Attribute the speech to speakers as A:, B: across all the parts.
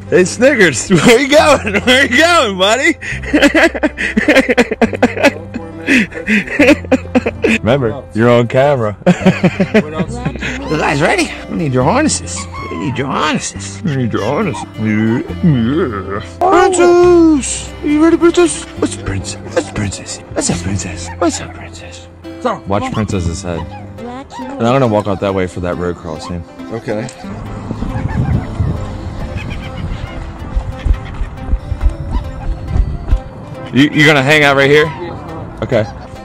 A: Hey, Snickers, where you going? Where you going, buddy? Remember, you're on camera. You guys ready? We need your harnesses. We need your harnesses. We need your harnesses. Yeah. Princess! Are you ready, princess? What's a princess? What's a princess? What's a princess? What's a princess? Watch Princess's head. And I'm gonna walk out that way for that road crossing.
B: Okay.
A: You're gonna hang out right here? Okay.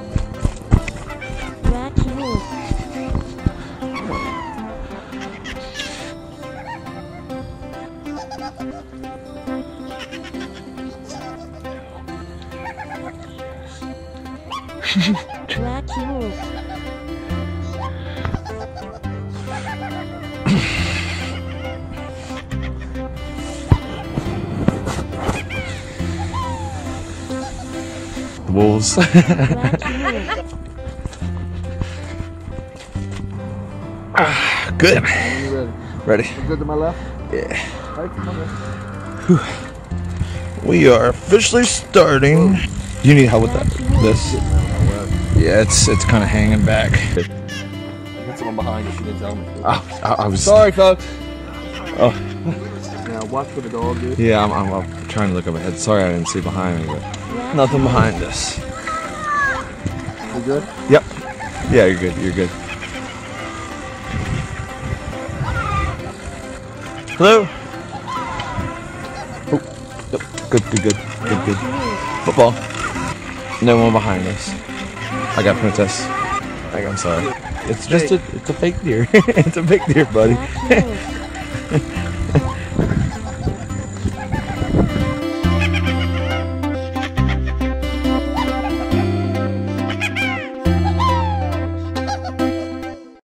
A: Wolves. Good.
B: You
A: Ready?
B: You good to my left?
A: Yeah.
B: Right to my left.
A: We are officially starting. Do you need help with that? This? Yeah, it's kind of hanging back.
B: I got someone behind you. She didn't tell me.
A: I was
B: sorry, folks.
A: Oh.
B: Now watch for the dog, dude.
A: Yeah, I'm trying to look up ahead. Sorry, I didn't see behind me, but nothing behind us.
B: You good?
A: Yep. Yeah, you're good. You're good. Hello. Oh, yep. Good. Football. No one behind us. I got Princess. I'm sorry. It's just it's a fake deer. It's a fake deer, buddy.